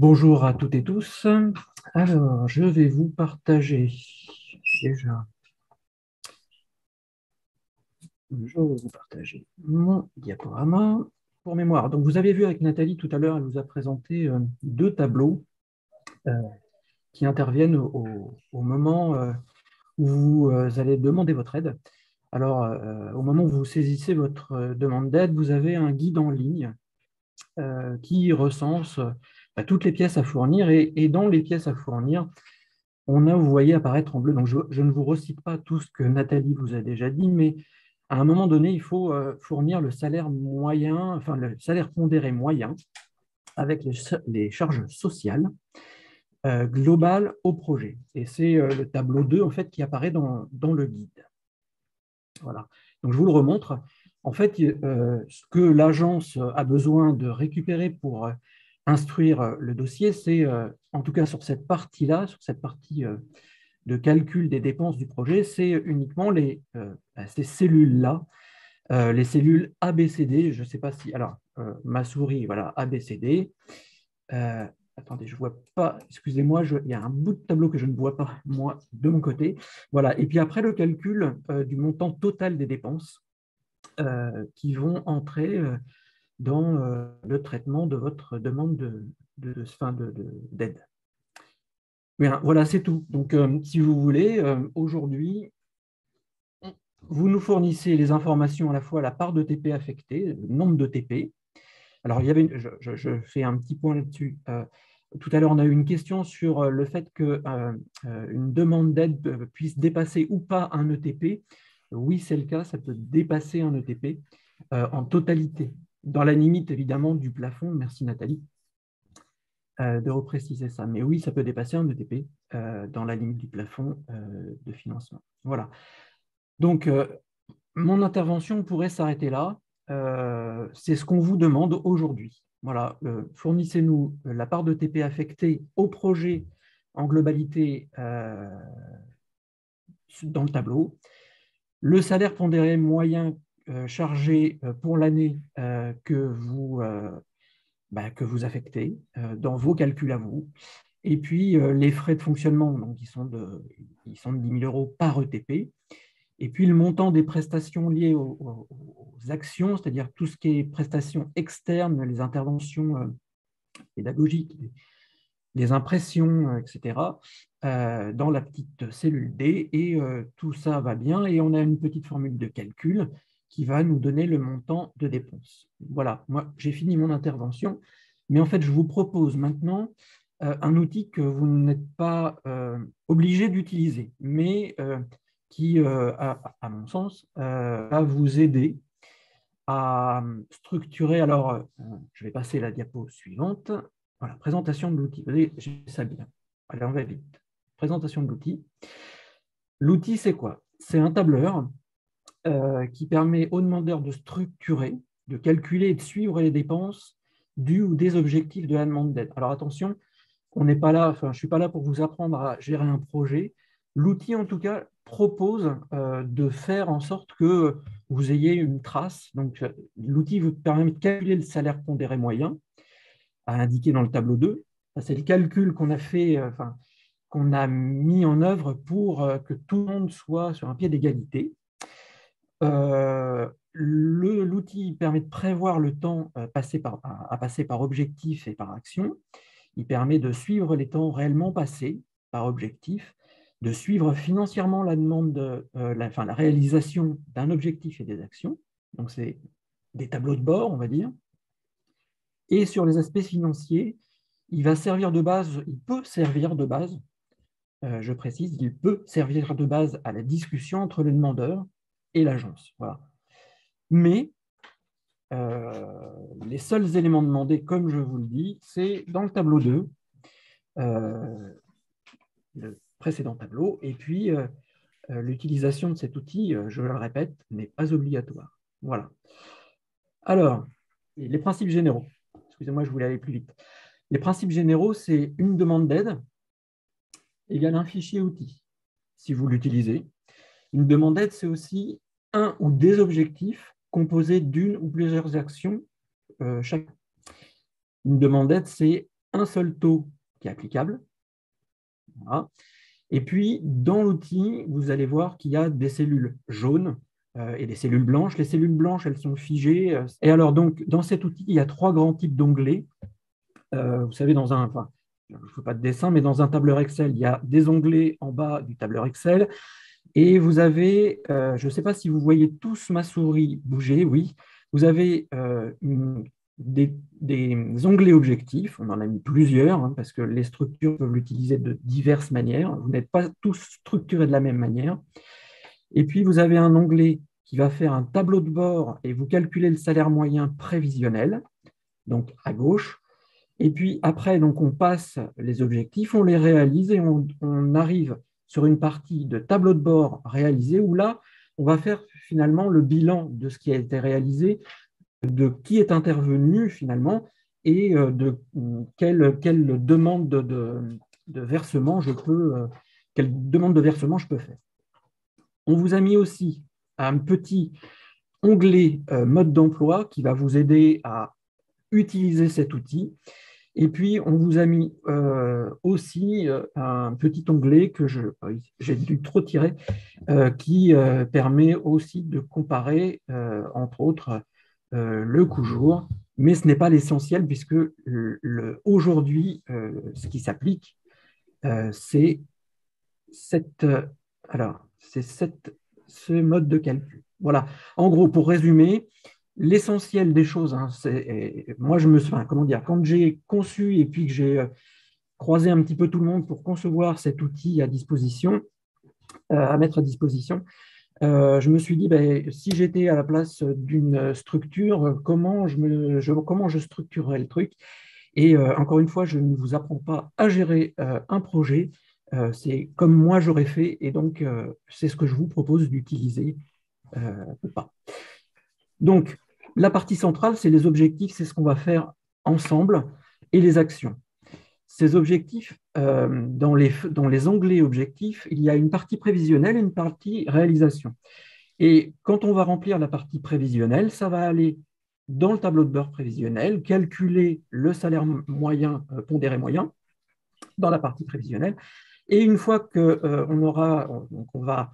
Bonjour à toutes et tous. Alors, je vais vous partager déjà, je vais vous partager mon diaporama pour mémoire. Donc, vous avez vu avec Nathalie tout à l'heure, elle vous a présenté deux tableaux euh, qui interviennent au moment où vous allez demander votre aide. Alors, au moment où vous saisissez votre demande d'aide, vous avez un guide en ligne qui recense toutes les pièces à fournir et dans les pièces à fournir, on a, vous voyez apparaître en bleu, donc je ne vous recite pas tout ce que Nathalie vous a déjà dit, mais à un moment donné, il faut fournir le salaire moyen, enfin le salaire pondéré moyen avec les charges sociales globales au projet. Et c'est le tableau 2 en fait, qui apparaît dans le guide. Voilà. Donc je vous le remontre. En fait, ce que l'agence a besoin de récupérer pour instruire le dossier, c'est, en tout cas sur cette partie-là, sur cette partie de calcul des dépenses du projet, c'est uniquement ces cellules-là, les cellules ABCD. Je ne sais pas si. Alors, ma souris, voilà, ABCD. Euh, Attendez, je ne vois pas. Excusez-moi, il y a un bout de tableau que je ne vois pas, moi, de mon côté. Voilà. Et puis après, le calcul du montant total des dépenses qui vont entrer dans le traitement de votre demande d'aide. Bien, voilà, c'est tout. Donc, si vous voulez, aujourd'hui, vous nous fournissez les informations à la fois la part de TP affectée, le nombre de TP. Alors, je fais un petit point là-dessus. Tout à l'heure, on a eu une question sur le fait qu'une demande d'aide puisse dépasser ou pas un ETP. Oui, c'est le cas, ça peut dépasser un ETP en totalité, dans la limite évidemment du plafond. Merci Nathalie de repréciser ça. Mais oui, ça peut dépasser un ETP dans la limite du plafond de financement. Voilà. Donc, mon intervention pourrait s'arrêter là. C'est ce qu'on vous demande aujourd'hui. Voilà, fournissez-nous la part de TP affectée au projet en globalité dans le tableau, le salaire pondéré moyen chargé pour l'année que vous affectez dans vos calculs à vous, et puis les frais de fonctionnement, donc ils sont de 10 000 euros par ETP. Et puis le montant des prestations liées aux actions, c'est-à-dire tout ce qui est prestations externes, les interventions pédagogiques, les impressions, etc., dans la petite cellule D. Et tout ça va bien. Et on a une petite formule de calcul qui va nous donner le montant de dépenses. Voilà, moi j'ai fini mon intervention. Mais en fait, je vous propose maintenant un outil que vous n'êtes pas obligé d'utiliser, mais qui, à mon sens, va vous aider à structurer. Alors, je vais passer la diapo suivante. Voilà, présentation de l'outil. Vous voyez, j'ai ça bien. Allez, on va vite. Présentation de l'outil. L'outil, c'est quoi? C'est un tableur qui permet aux demandeurs de structurer, de calculer et de suivre les dépenses du ou des objectifs de la demande d'aide. Alors attention, on n'est pas là, enfin, je ne suis pas là pour vous apprendre à gérer un projet. L'outil, en tout cas, propose de faire en sorte que vous ayez une trace. Donc, l'outil vous permet de calculer le salaire pondéré moyen, à indiquer dans le tableau 2. C'est le calcul qu'on a fait, enfin, qu'on a mis en œuvre pour que tout le monde soit sur un pied d'égalité. L'outil permet de prévoir le temps à passer par objectif et par action. Il permet de suivre les temps réellement passés par objectif, de suivre financièrement la demande la réalisation d'un objectif et des actions. Donc, c'est des tableaux de bord, on va dire. Et sur les aspects financiers, il va servir de base, il peut servir de base, je précise, il peut servir de base à la discussion entre le demandeur et l'agence. Voilà. Mais les seuls éléments demandés, comme je vous le dis, c'est dans le tableau 2, le précédent tableau, et puis l'utilisation de cet outil, je le répète, n'est pas obligatoire. Voilà. Alors, les principes généraux. Excusez-moi, je voulais aller plus vite. Les principes généraux, c'est une demande d'aide égale un fichier outil, si vous l'utilisez. Une demande d'aide, c'est aussi un ou des objectifs composés d'une ou plusieurs actions chaque. Une demande d'aide, c'est un seul taux qui est applicable. Voilà. Et puis, dans l'outil, vous allez voir qu'il y a des cellules jaunes et des cellules blanches. Les cellules blanches, elles sont figées. Et alors, donc, dans cet outil, il y a trois grands types d'onglets. Vous savez, enfin, je ne fais pas de dessin, mais dans un tableur Excel, il y a des onglets en bas du tableur Excel. Et vous avez, je ne sais pas si vous voyez tous ma souris bouger, oui, vous avez des onglets objectifs, on en a mis plusieurs, hein, parce que les structures peuvent l'utiliser de diverses manières, vous n'êtes pas tous structurés de la même manière. Et puis vous avez un onglet qui va faire un tableau de bord et vous calculez le salaire moyen prévisionnel, donc à gauche. Et puis après, donc, on passe les objectifs, on les réalise et on arrive sur une partie de tableau de bord réalisé où là, on va faire finalement le bilan de ce qui a été réalisé, de qui est intervenu finalement et de quelle demande de versement quelle demande de versement je peux faire. On vous a mis aussi un petit onglet mode d'emploi qui va vous aider à utiliser cet outil. Et puis, on vous a mis aussi un petit onglet que j'ai dû trop tirer, qui permet aussi de comparer, entre autres, le coût-jour. Mais ce n'est pas l'essentiel, puisque aujourd'hui, ce qui s'applique, c'est ce mode de calcul. Voilà. En gros, pour résumer, l'essentiel des choses, hein, moi, comment dire, quand j'ai conçu et puis que j'ai croisé un petit peu tout le monde pour concevoir cet outil à disposition, à mettre à disposition, je me suis dit, ben, si j'étais à la place d'une structure, comment je structurerais le truc. Et encore une fois, je ne vous apprends pas à gérer un projet, c'est comme moi j'aurais fait, et donc c'est ce que je vous propose d'utiliser ou pas. Donc, la partie centrale, c'est les objectifs, c'est ce qu'on va faire ensemble, et les actions. Ces objectifs, dans les onglets objectifs, il y a une partie prévisionnelle et une partie réalisation. Et quand on va remplir la partie prévisionnelle, ça va aller dans le tableau de bord prévisionnel, calculer le salaire moyen, pondéré moyen, dans la partie prévisionnelle. Et une fois on va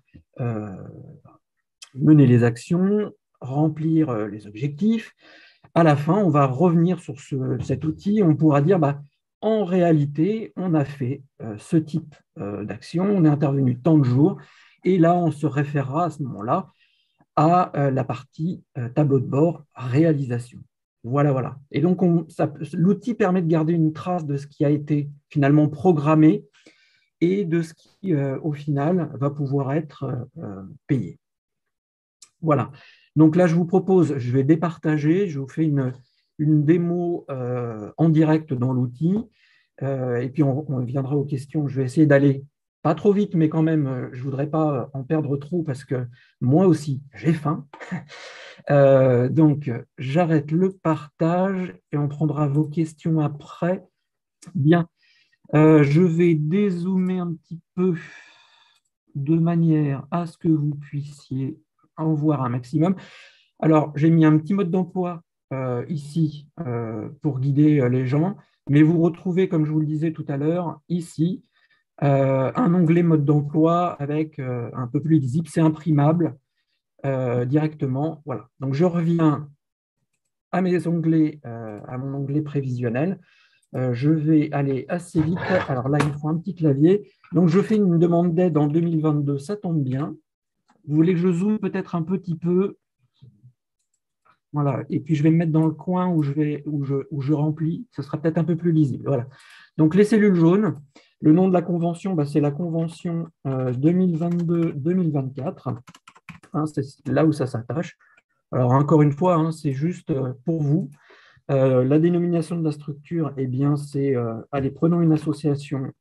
mener les actions, remplir les objectifs, à la fin, on va revenir sur cet outil, on pourra dire, bah, en réalité, on a fait ce type d'action, on est intervenu tant de jours, et là, on se référera à ce moment-là à la partie tableau de bord réalisation. Voilà, voilà. Et donc, l'outil permet de garder une trace de ce qui a été finalement programmé et de ce qui, au final, va pouvoir être payé. Voilà. Donc là, je vous propose, je vais départager, je vous fais une démo en direct dans l'outil, et puis on viendra aux questions. Je vais essayer d'aller pas trop vite, mais quand même, je ne voudrais pas en perdre trop parce que moi aussi, j'ai faim. Donc, j'arrête le partage et on prendra vos questions après. Bien, je vais dézoomer un petit peu de manière à ce que vous puissiez en voir un maximum. Alors, j'ai mis un petit mode d'emploi ici pour guider les gens, mais vous retrouvez, comme je vous le disais tout à l'heure, ici, un onglet mode d'emploi avec un peu plus lisible, c'est imprimable directement. Voilà. Donc, je reviens à mes onglets, à mon onglet prévisionnel. Je vais aller assez vite. Alors là, il faut un petit clavier. Donc, je fais une demande d'aide en 2022, ça tombe bien. Vous voulez que je zoome peut-être un petit peu? Voilà. Et puis, je vais me mettre dans le coin où je remplis. Ce sera peut-être un peu plus lisible. Voilà. Donc, les cellules jaunes. Le nom de la convention, c'est la convention 2022-2024. Hein, c'est là où ça s'attache. Alors, encore une fois, hein, c'est juste pour vous. La dénomination de la structure, eh bien, c'est, allez, prenons une association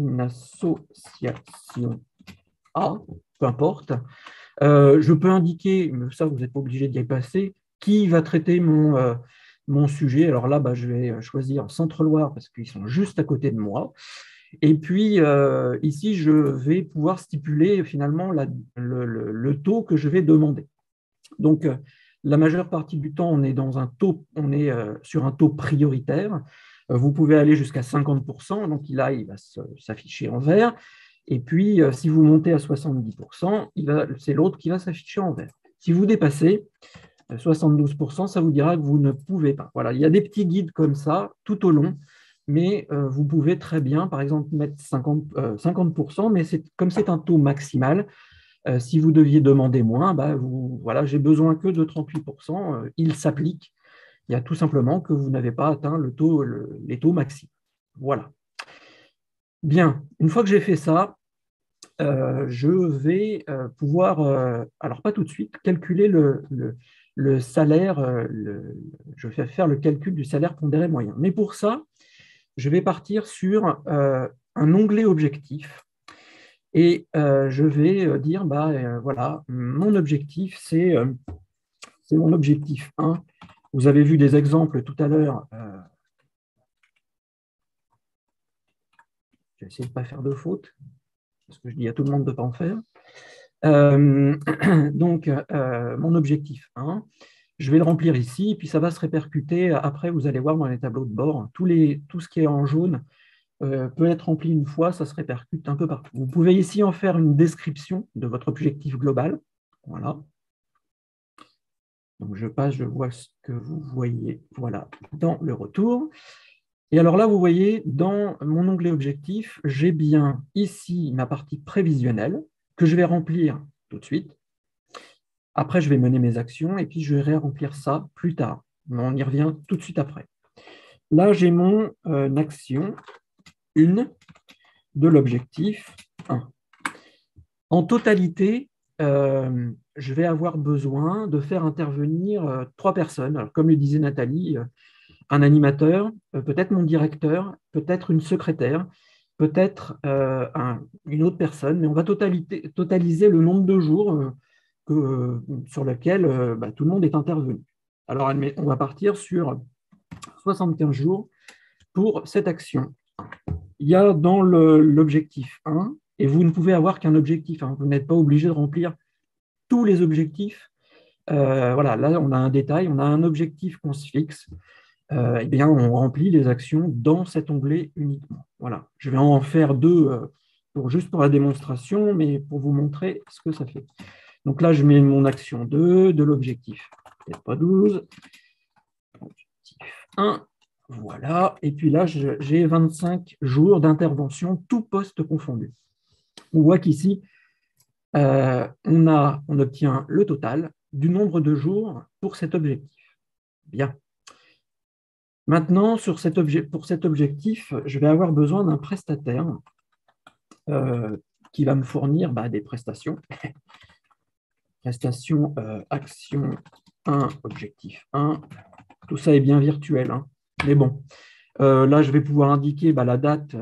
A, peu importe. Je peux indiquer, mais ça, vous n'êtes pas obligé d'y passer, qui va traiter mon sujet. Alors là, je vais choisir Centre-Loire parce qu'ils sont juste à côté de moi. Et puis, ici, je vais pouvoir stipuler finalement le taux que je vais demander. Donc, la majeure partie du temps, on est sur un taux prioritaire. Vous pouvez aller jusqu'à 50%, donc là, il va s'afficher en vert. Et puis, si vous montez à 70%, c'est l'autre qui va s'afficher en vert. Si vous dépassez 72%, ça vous dira que vous ne pouvez pas. Voilà, il y a des petits guides comme ça tout au long, mais vous pouvez très bien, par exemple, mettre 50%, mais comme c'est un taux maximal, si vous deviez demander moins, bah, voilà, j'ai besoin que de 38%, il s'applique. Il y a tout simplement que vous n'avez pas atteint les taux maxi. Voilà. Bien, une fois que j'ai fait ça, je vais pouvoir, alors pas tout de suite, calculer le salaire, je vais faire le calcul du salaire pondéré moyen. Mais pour ça, je vais partir sur un onglet objectif et je vais dire, bah, voilà, mon objectif, c'est mon objectif 1. Vous avez vu des exemples tout à l'heure. Je vais essayer de ne pas faire de faute, parce que je dis à tout le monde de ne pas en faire. Donc, mon objectif 1, je vais le remplir ici, puis ça va se répercuter. Après, vous allez voir dans les tableaux de bord, tout ce qui est en jaune peut être rempli une fois, ça se répercute un peu partout. Vous pouvez ici en faire une description de votre objectif global. Voilà. Donc, je passe, je vois ce que vous voyez voilà, dans le retour. Et alors là, vous voyez, dans mon onglet objectif, j'ai bien ici ma partie prévisionnelle que je vais remplir tout de suite. Après, je vais mener mes actions et puis je vais remplir ça plus tard. Mais on y revient tout de suite après. Là, j'ai mon action 1 de l'objectif 1. En totalité, je vais avoir besoin de faire intervenir 3 personnes. Alors, comme le disait Nathalie, un animateur, peut-être mon directeur, peut-être une secrétaire, peut-être une autre personne, mais on va totaliser le nombre de jours sur lequel bah, tout le monde est intervenu. Alors, on va partir sur 75 jours pour cette action. Il y a dans l'objectif 1, et vous ne pouvez avoir qu'un objectif, hein, vous n'êtes pas obligé de remplir tous les objectifs. Voilà, là, on a un détail, on a un objectif qu'on se fixe. Eh bien, on remplit les actions dans cet onglet uniquement. Voilà, je vais en faire 2 juste pour la démonstration, mais pour vous montrer ce que ça fait. Donc là, je mets mon action 2 de l'objectif. Peut-être pas 12. Objectif 1. Voilà. Et puis là, j'ai 25 jours d'intervention, tout poste confondu. On voit qu'ici, on obtient le total du nombre de jours pour cet objectif. Bien. Maintenant, pour cet objectif, je vais avoir besoin d'un prestataire qui va me fournir des prestations. Prestation, action 1, objectif 1. Tout ça est bien virtuel, hein. Mais bon, là, je vais pouvoir indiquer la date.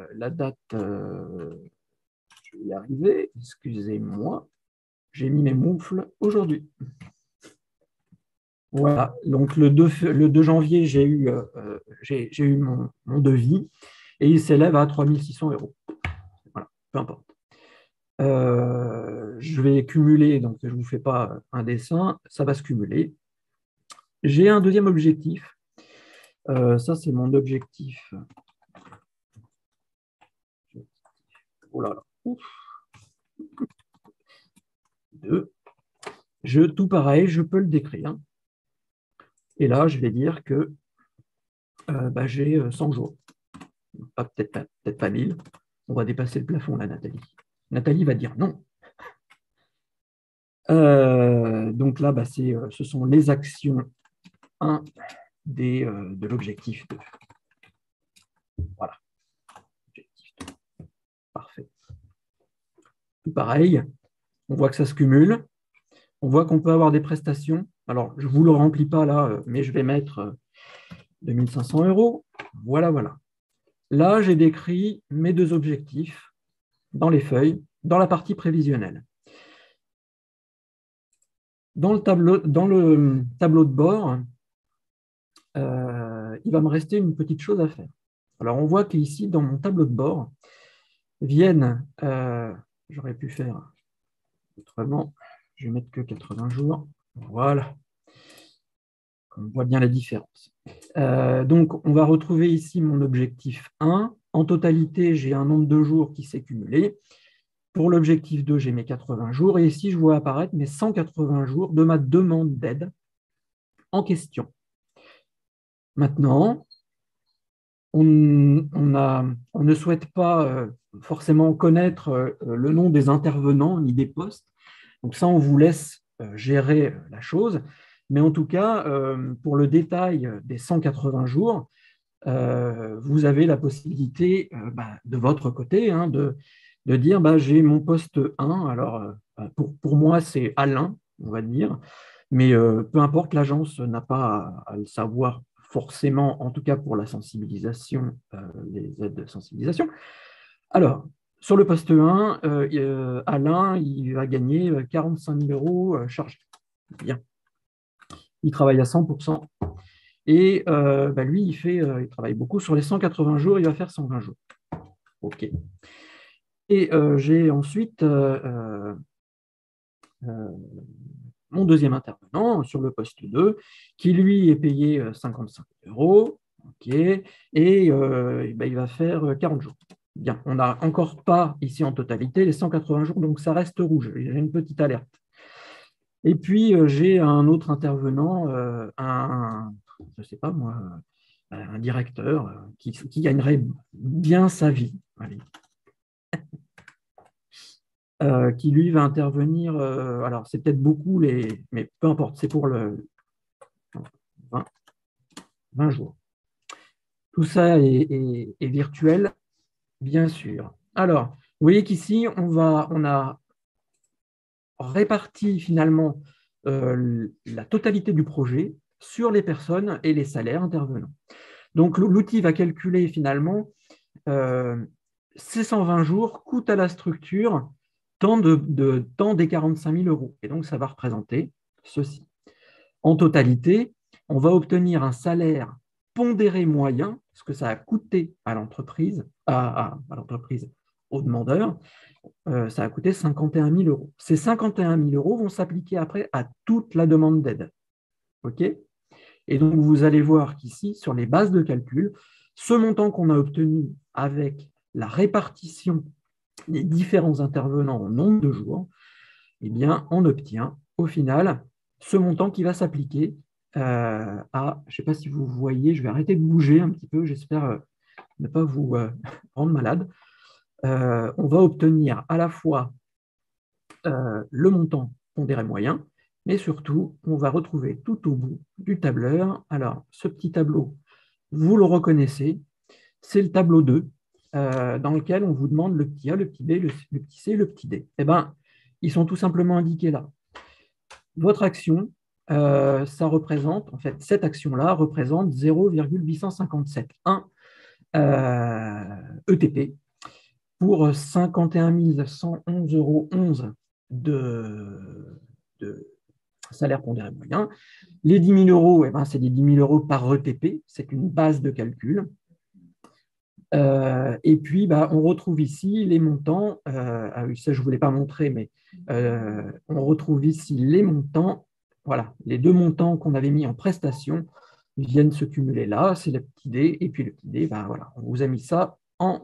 Je vais y arriver. Excusez-moi. J'ai mis mes moufles aujourd'hui. Voilà, donc le 2 janvier, j'ai eu mon devis et il s'élève à 3 600 €. Voilà, peu importe. Je vais cumuler, donc je ne vous fais pas un dessin, ça va se cumuler. J'ai un deuxième objectif. Ça, c'est mon objectif. Oh là là. Ouf. 2. Tout pareil, je peux le décrire. Et là, je vais dire que j'ai 100 jours. Peut-être pas 1000. On va dépasser le plafond, là, Nathalie. Nathalie va dire non. Donc là, ce sont les actions 1 de l'objectif 2. Voilà. Objectif 2. Parfait. Tout pareil, on voit que ça se cumule. On voit qu'on peut avoir des prestations. Alors, je ne vous le remplis pas là, mais je vais mettre 2500 €. Voilà, voilà. Là, j'ai décrit mes 2 objectifs dans les feuilles, dans la partie prévisionnelle. Dans le tableau de bord, il va me rester une petite chose à faire. Alors, on voit qu'ici, dans mon tableau de bord, viennent, j'aurais pu faire autrement, je vais mettre que 80 jours, voilà. On voit bien la différence. Donc, on va retrouver ici mon objectif 1. En totalité, j'ai un nombre de jours qui s'est cumulé. Pour l'objectif 2, j'ai mes 80 jours. Et ici, je vois apparaître mes 180 jours de ma demande d'aide en question. Maintenant, on ne souhaite pas forcément connaître le nom des intervenants ni des postes. Donc ça, on vous laisse gérer la chose. Mais en tout cas, pour le détail des 180 jours, vous avez la possibilité de votre côté de dire j'ai mon poste 1. Alors, pour moi, c'est Alain, on va dire. Mais peu importe, l'agence n'a pas à le savoir forcément, en tout cas pour la sensibilisation, les aides de sensibilisation. Alors, sur le poste 1, Alain, il va gagner 45 000 euros chargés. Bien. Il travaille à 100%. Et lui, il travaille beaucoup. Sur les 180 jours, il va faire 120 jours. OK. Et j'ai ensuite mon deuxième intervenant sur le poste 2, qui lui est payé 55 euros. OK. Et il va faire 40 jours. Bien, on n'a encore pas ici en totalité les 180 jours, donc ça reste rouge. J'ai une petite alerte. Et puis, j'ai un autre intervenant, je ne sais pas moi, un directeur qui gagnerait bien sa vie, allez. Qui lui va intervenir, alors c'est peut-être beaucoup, mais peu importe, c'est pour le 20 jours. Tout ça est virtuel, bien sûr. Alors, vous voyez qu'ici, on a réparti finalement la totalité du projet sur les personnes et les salaires intervenants. Donc, l'outil va calculer finalement ces 120 jours coûtent à la structure tant des 45 000 euros. Et donc, ça va représenter ceci. En totalité, on va obtenir un salaire pondéré moyen, ce que ça a coûté à l'entreprise, au demandeur, ça a coûté 51 000 euros. Ces 51 000 euros vont s'appliquer après à toute la demande d'aide. OK ? Et donc, vous allez voir qu'ici, sur les bases de calcul, ce montant qu'on a obtenu avec la répartition des différents intervenants en nombre de jours, eh bien, on obtient au final ce montant qui va s'appliquer à, je ne sais pas si vous voyez, je vais arrêter de bouger un petit peu, j'espère ne pas vous rendre malade. On va obtenir à la fois le montant pondéré moyen, mais surtout, on va retrouver tout au bout du tableur. Alors, ce petit tableau, vous le reconnaissez, c'est le tableau 2, dans lequel on vous demande le petit A, le petit B, le petit C, le petit D. Eh bien, ils sont tout simplement indiqués là. Votre action, ça représente, en fait, cette action-là représente 0,857 ETP pour 51 111,11 euros de salaire pondéré moyen. Les 10 000 euros, c'est des 10 000 euros par ETP, c'est une base de calcul. Et puis, on retrouve ici les montants. Ça, je ne voulais pas montrer, mais on retrouve ici les montants. Voilà, les deux montants qu'on avait mis en prestation viennent se cumuler là. C'est le petit D. Et puis le petit D, voilà, on vous a mis ça en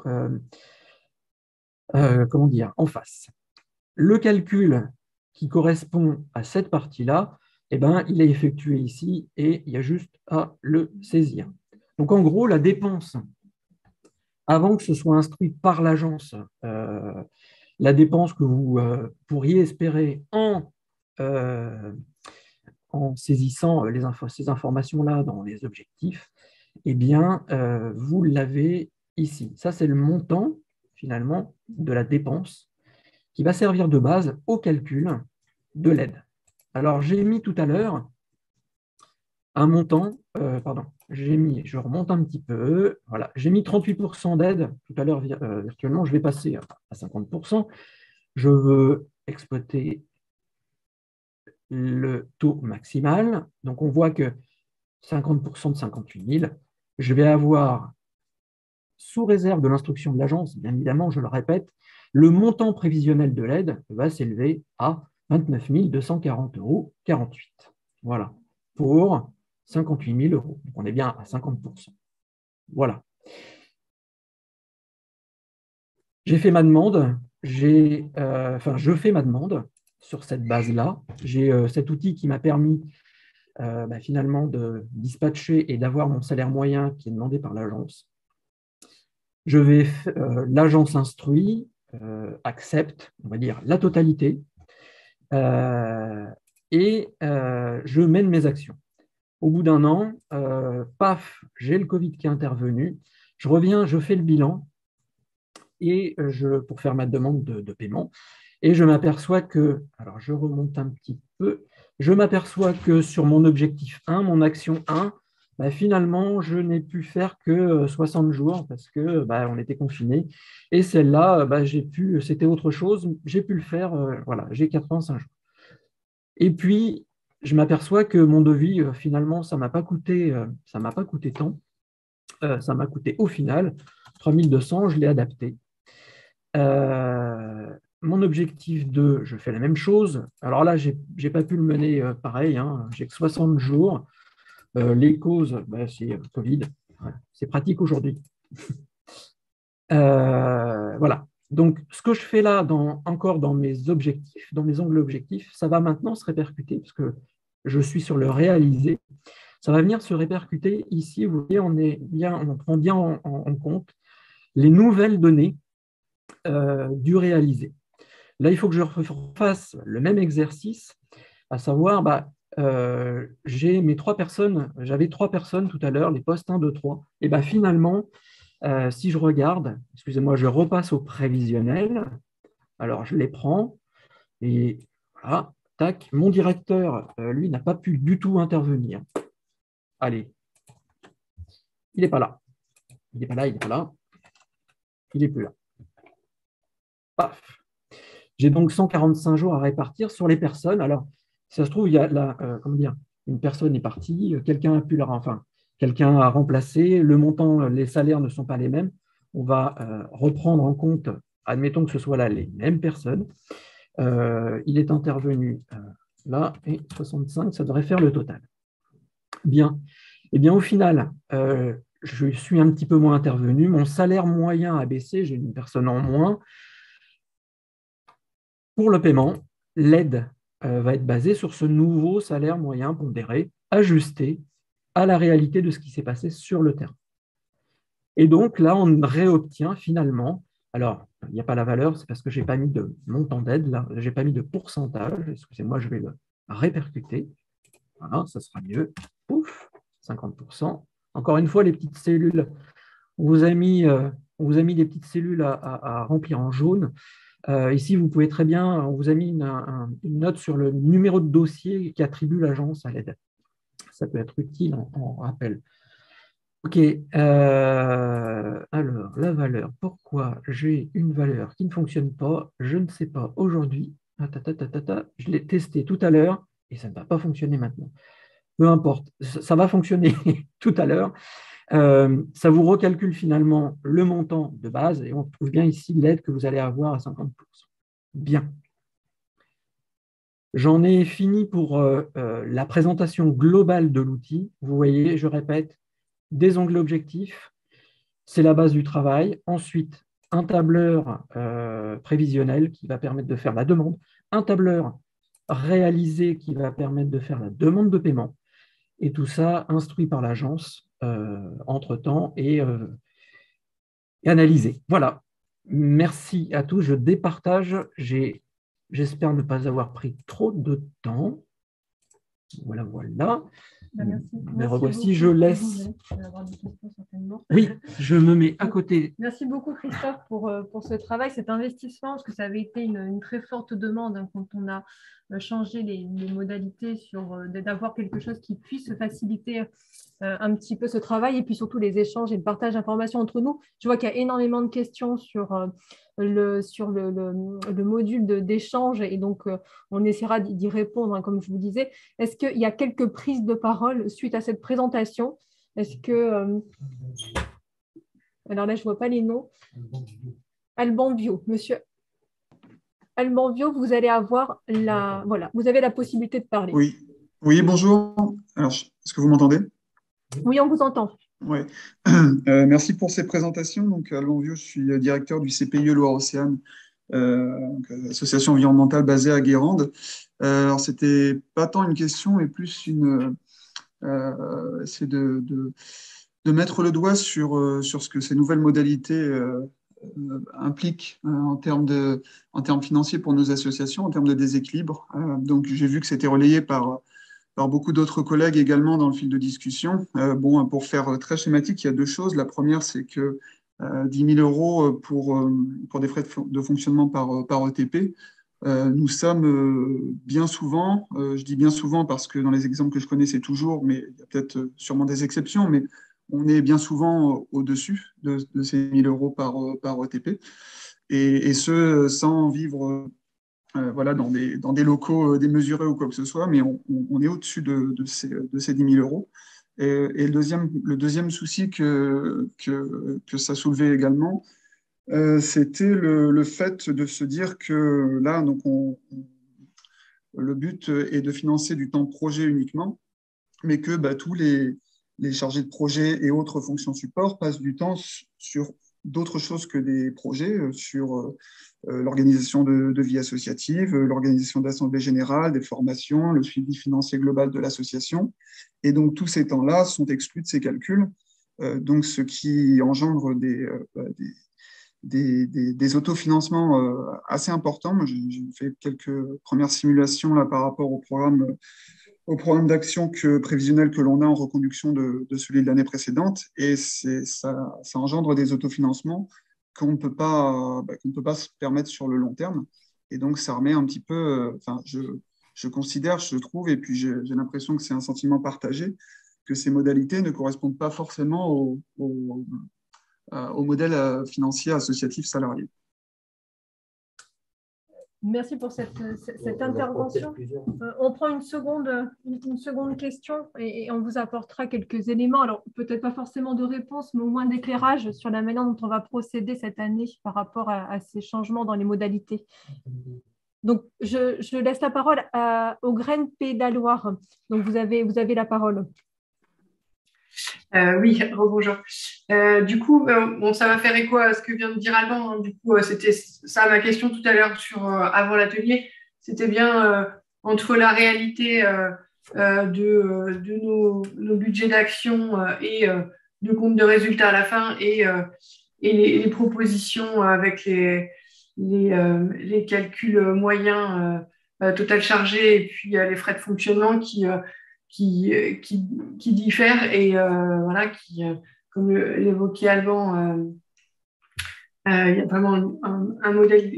face. Le calcul qui correspond à cette partie-là, il est effectué ici et il y a juste à le saisir. Donc, en gros, la dépense, avant que ce soit instruit par l'agence, la dépense que vous pourriez espérer en saisissant ces informations-là dans les objectifs, eh bien, vous l'avez ici. Ça, c'est le montant, finalement, de la dépense qui va servir de base au calcul de l'aide. Alors, j'ai mis tout à l'heure un montant, je remonte un petit peu, voilà, j'ai mis 38% d'aide tout à l'heure virtuellement, je vais passer à 50%. Je veux exploiter le taux maximal, donc on voit que 50% de 58 000, je vais avoir, sous réserve de l'instruction de l'agence, bien évidemment, je le répète, le montant prévisionnel de l'aide va s'élever à 29 240,48 €. Voilà, pour 58 000 euros. Donc, on est bien à 50%. Voilà. J'ai fait ma demande. Je fais ma demande sur cette base-là. J'ai cet outil qui m'a permis finalement de dispatcher et d'avoir mon salaire moyen qui est demandé par l'agence. L'agence instruit, accepte, on va dire, la totalité et je mène mes actions. Au bout d'un an, paf, j'ai le Covid qui est intervenu. Je reviens, je fais le bilan et pour faire ma demande de paiement. Et je m'aperçois que, alors je remonte un petit peu, je m'aperçois que sur mon objectif 1, mon action 1, finalement, je n'ai pu faire que 60 jours parce que on était confinés. Et celle-là, c'était autre chose, j'ai pu le faire, voilà, j'ai 85 jours. Et puis, je m'aperçois que mon devis, finalement, ça ne m'a pas coûté tant. Ça m'a coûté au final 3200, je l'ai adapté. Mon objectif 2, je fais la même chose. Alors là, je n'ai pas pu le mener pareil, hein. J'ai que 60 jours. Les causes, c'est Covid. Ouais, c'est pratique aujourd'hui. Voilà. Donc, ce que je fais là, encore dans mes objectifs, dans mes ongles objectifs, ça va maintenant se répercuter, parce que je suis sur le réalisé. Ça va venir se répercuter ici. Vous voyez, on prend bien en compte les nouvelles données du réalisé. Là, il faut que je refasse le même exercice, à savoir, j'ai mes 3 personnes, j'avais 3 personnes tout à l'heure, les postes 1, 2, 3. Et finalement, si je regarde, excusez-moi, je repasse au prévisionnel. Alors, je les prends et voilà, tac, mon directeur, lui, n'a pas pu du tout intervenir. Allez, il n'est pas là. Il n'est pas là, il n'est pas là. Il n'est plus là. Paf. J'ai donc 145 jours à répartir sur les personnes. Alors, si ça se trouve, il y a une personne est partie, quelqu'un a remplacé, le montant, les salaires ne sont pas les mêmes. On va reprendre en compte, admettons que ce soit là les mêmes personnes. Il est intervenu là et 65, ça devrait faire le total. Bien. Eh bien, au final, je suis un petit peu moins intervenu. Mon salaire moyen a baissé, j'ai une personne en moins. Pour le paiement, l'aide va être basée sur ce nouveau salaire moyen pondéré, ajusté à la réalité de ce qui s'est passé sur le terrain. Et donc là, on réobtient finalement, alors il n'y a pas la valeur, c'est parce que je n'ai pas mis de montant d'aide, là, je n'ai pas mis de pourcentage, excusez-moi, je vais le répercuter. Voilà, ça sera mieux. Pouf, 50%. Encore une fois, les petites cellules, on vous a mis des petites cellules à remplir en jaune. Ici, vous pouvez très bien, on vous a mis une note sur le numéro de dossier qui attribue l'agence à l'aide. Ça peut être utile en rappel. OK. Alors, la valeur. Pourquoi j'ai une valeur qui ne fonctionne pas? Je ne sais pas. Aujourd'hui, je l'ai testé tout à l'heure et ça ne va pas fonctionner maintenant. Peu importe, ça va fonctionner tout à l'heure. Ça vous recalcule finalement le montant de base et on trouve bien ici l'aide que vous allez avoir à 50%. Bien. J'en ai fini pour la présentation globale de l'outil. Vous voyez, je répète, des onglets objectifs, c'est la base du travail. Ensuite, un tableur prévisionnel qui va permettre de faire la demande, un tableur réalisé qui va permettre de faire la demande de paiement, et tout ça instruit par l'agence entre-temps et analysé. Voilà. Merci à tous. Je départage. J'espère ne pas avoir pris trop de temps. Voilà, voilà. Merci. Me revoici, je laisse. Oui, je me mets à côté. Merci beaucoup, Christophe, pour ce travail, cet investissement, parce que ça avait été une très forte demande hein, quand on a changé les modalités d'avoir quelque chose qui puisse faciliter un petit peu ce travail et puis surtout les échanges et le partage d'informations entre nous. Je vois qu'il y a énormément de questions sur le module d'échange et donc on essaiera d'y répondre, hein, comme je vous disais. Est-ce qu'il y a quelques prises de parole suite à cette présentation? Est-ce que… alors là, je ne vois pas les noms. Alban Bio. Monsieur Alban Bio, vous allez avoir vous avez la possibilité de parler. Oui, Oui, bonjour. Alors, est-ce que vous m'entendez? Oui, on vous entend. Oui. Merci pour ces présentations. Donc, Alban Viau, je suis directeur du CPIE Loire-Océane, association environnementale basée à Guérande. Alors, c'était pas tant une question, mais plus c'est de mettre le doigt sur ce que ces nouvelles modalités impliquent en termes financiers pour nos associations, en termes de déséquilibre. Donc, j'ai vu que c'était relayé par beaucoup d'autres collègues également dans le fil de discussion. Bon, pour faire très schématique, il y a deux choses. La première, c'est que 10 000 euros pour des frais de fonctionnement par ETP, nous sommes bien souvent, je dis bien souvent parce que dans les exemples que je connais, c'est toujours, mais il y a peut-être sûrement des exceptions, mais on est bien souvent au-dessus de ces 1 000 euros par ETP. Et ce, sans vivre voilà, dans des locaux démesurés ou quoi que ce soit, mais on est au-dessus de ces 10 000 euros. Et le deuxième souci que ça soulevait également, c'était le fait de se dire que là, donc le but est de financer du temps projet uniquement, mais que bah, tous les chargés de projet et autres fonctions support passent du temps sur d'autres choses que des projets, sur l'organisation de vie associative, l'organisation d'assemblées générales, des formations, le suivi financier global de l'association. Et donc, tous ces temps-là sont exclus de ces calculs, donc ce qui engendre des autofinancements assez importants. Moi, j'ai fait quelques premières simulations là, par rapport au programme d'action prévisionnel que l'on a en reconduction de celui de l'année précédente. Et ça engendre des autofinancements qu'on ne peut pas se permettre sur le long terme. Et donc, ça remet un petit peu, je considère, je trouve, et puis j'ai l'impression que c'est un sentiment partagé, que ces modalités ne correspondent pas forcément au modèle financier associatif salarié. Merci pour cette intervention. On prend une seconde question et on vous apportera quelques éléments. Alors, peut-être pas forcément de réponse, mais au moins d'éclairage sur la manière dont on va procéder cette année par rapport à ces changements dans les modalités. Donc, je laisse la parole aux graines pédaloires. Donc, vous avez la parole. Oui, rebonjour. Du coup, bon, ça va faire écho à ce que vient de dire Alban. Hein. Du coup, c'était ça ma question tout à l'heure avant l'atelier. C'était bien entre la réalité de nos budgets d'action et de compte de résultats à la fin et les propositions avec les calculs moyens total chargé et puis les frais de fonctionnement qui diffèrent et voilà, comme l'évoquait Alban, il y a vraiment un modèle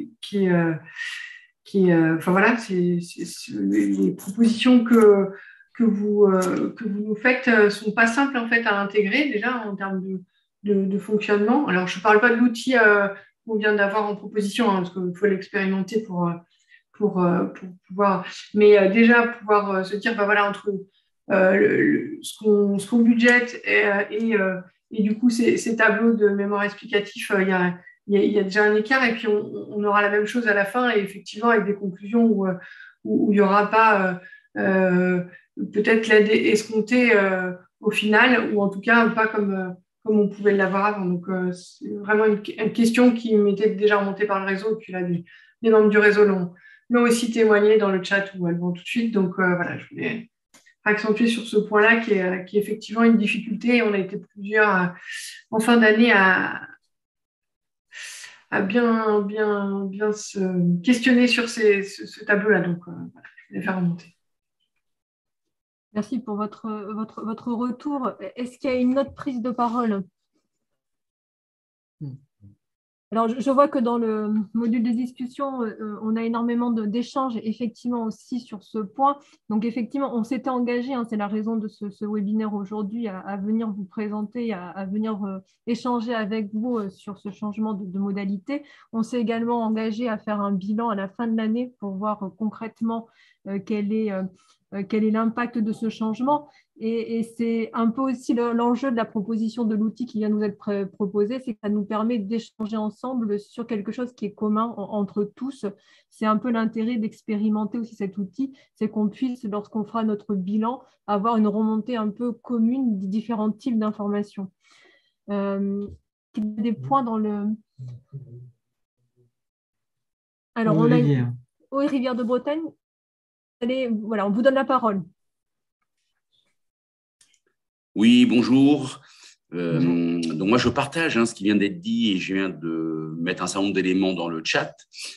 enfin voilà, les propositions que vous nous faites sont pas simples en fait à intégrer déjà en termes de fonctionnement. Alors je ne parle pas de l'outil qu'on vient d'avoir en proposition, hein, parce qu'il faut l'expérimenter pour pouvoir, mais déjà pouvoir se dire, bah voilà, entre ce qu'on budgète et du coup ces tableaux de mémoire explicatif, il y a déjà un écart et puis on aura la même chose à la fin et effectivement avec des conclusions où il n'y aura pas peut-être l'aide escomptée au final ou en tout cas pas comme on pouvait l'avoir avant. Donc c'est vraiment une question qui m'était déjà remontée par le réseau et puis là les membres du réseau l'ont aussi témoigné dans le chat ou elles vont tout de suite. Donc voilà, je voulais accentuer sur ce point-là qui est effectivement une difficulté. On a été plusieurs en fin d'année à bien se questionner sur ce tableau-là. Donc, voilà, je vais faire remonter. Merci pour votre retour. Est-ce qu'il y a une autre prise de parole? Alors, je vois que dans le module de discussion, on a énormément d'échanges, effectivement, aussi sur ce point. Donc, effectivement, on s'était engagé, hein, c'est la raison de ce webinaire aujourd'hui, à venir vous présenter, à venir échanger avec vous sur ce changement de modalité. On s'est également engagé à faire un bilan à la fin de l'année pour voir concrètement quelle est quel est l'impact de ce changement. Et c'est un peu aussi l'enjeu de la proposition de l'outil qui vient nous être proposé, c'est que ça nous permet d'échanger ensemble sur quelque chose qui est commun entre tous. C'est un peu l'intérêt d'expérimenter aussi cet outil, c'est qu'on puisse, lorsqu'on fera notre bilan, avoir une remontée un peu commune des différents types d'informations. Des points dans le... Alors, on a... Oui, Rivière de Bretagne. Allez, voilà, on vous donne la parole. Oui, bonjour. Donc moi, je partage ce qui vient d'être dit et je viens de mettre un certain nombre d'éléments dans le chat.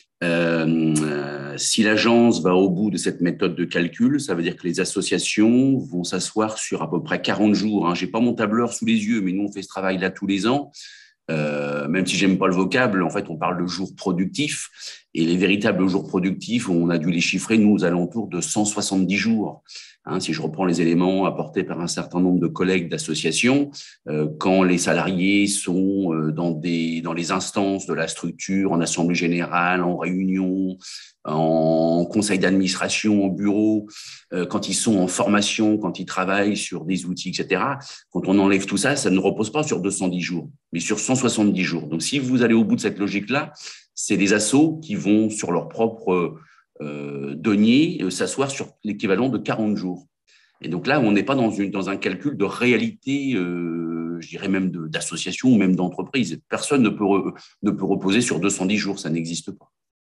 Si l'agence va au bout de cette méthode de calcul, ça veut dire que les associations vont s'asseoir sur à peu près 40 jours. Je n'ai pas mon tableur sous les yeux, mais nous, on fait ce travail-là tous les ans. Même si j'aime pas le vocable, en fait, on parle de jours productifs et les véritables jours productifs, on a dû les chiffrer, nous, aux alentours de 170 jours. Si je reprends les éléments apportés par un certain nombre de collègues d'associations, quand les salariés sont dans les instances de la structure, en assemblée générale, en réunion, en conseil d'administration, au bureau, quand ils sont en formation, quand ils travaillent sur des outils, etc. Quand on enlève tout ça, ça ne repose pas sur 210 jours, mais sur 170 jours. Donc, si vous allez au bout de cette logique-là, c'est des assos qui vont sur leur propre denier s'asseoir sur l'équivalent de 40 jours. Et donc là, on n'est pas dans un calcul de réalité, je dirais même d'association ou même d'entreprise. Personne ne peut reposer sur 210 jours, ça n'existe pas.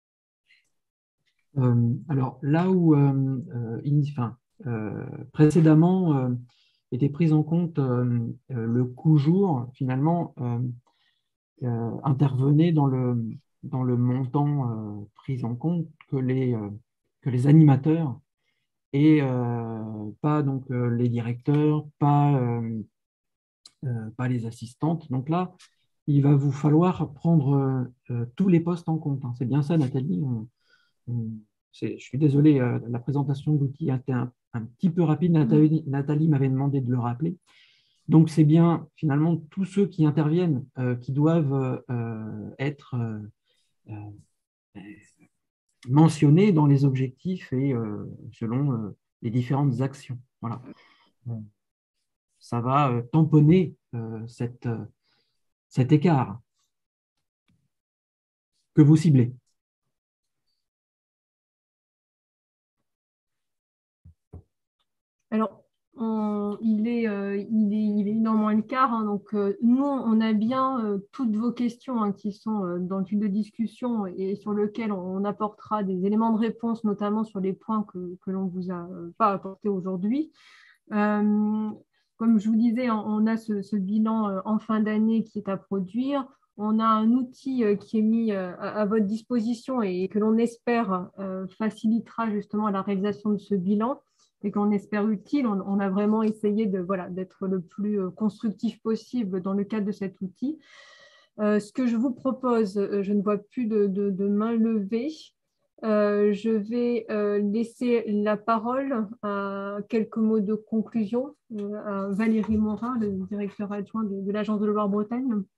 Alors là où précédemment était pris en compte le coût jour, finalement intervenait dans le montant pris en compte que les animateurs et pas donc les directeurs, pas les assistantes. Donc là, il va vous falloir prendre tous les postes en compte. C'est bien ça, Nathalie. Je suis désolé, la présentation de l'outil a été un petit peu rapide. Nathalie m'avait demandé de le rappeler. Donc, c'est bien finalement tous ceux qui interviennent qui doivent être mentionnés dans les objectifs et selon les différentes actions. Voilà. Ça va tamponner cet écart que vous ciblez. Alors, il est 1h moins le quart, donc nous, on a bien toutes vos questions qui sont dans le fil de discussion et sur lequel on apportera des éléments de réponse, notamment sur les points que l'on ne vous a pas apportés aujourd'hui. Comme je vous disais, on a ce bilan en fin d'année qui est à produire. On a un outil qui est mis à votre disposition et que l'on espère facilitera justement la réalisation de ce bilan et qu'on espère utile. On a vraiment essayé d'être le plus constructif possible dans le cadre de cet outil. Ce que je vous propose, je ne vois plus de main levée. Je vais laisser la parole à quelques mots de conclusion à Valérie Morin, le directeur adjoint de l'Agence de Loire-Bretagne.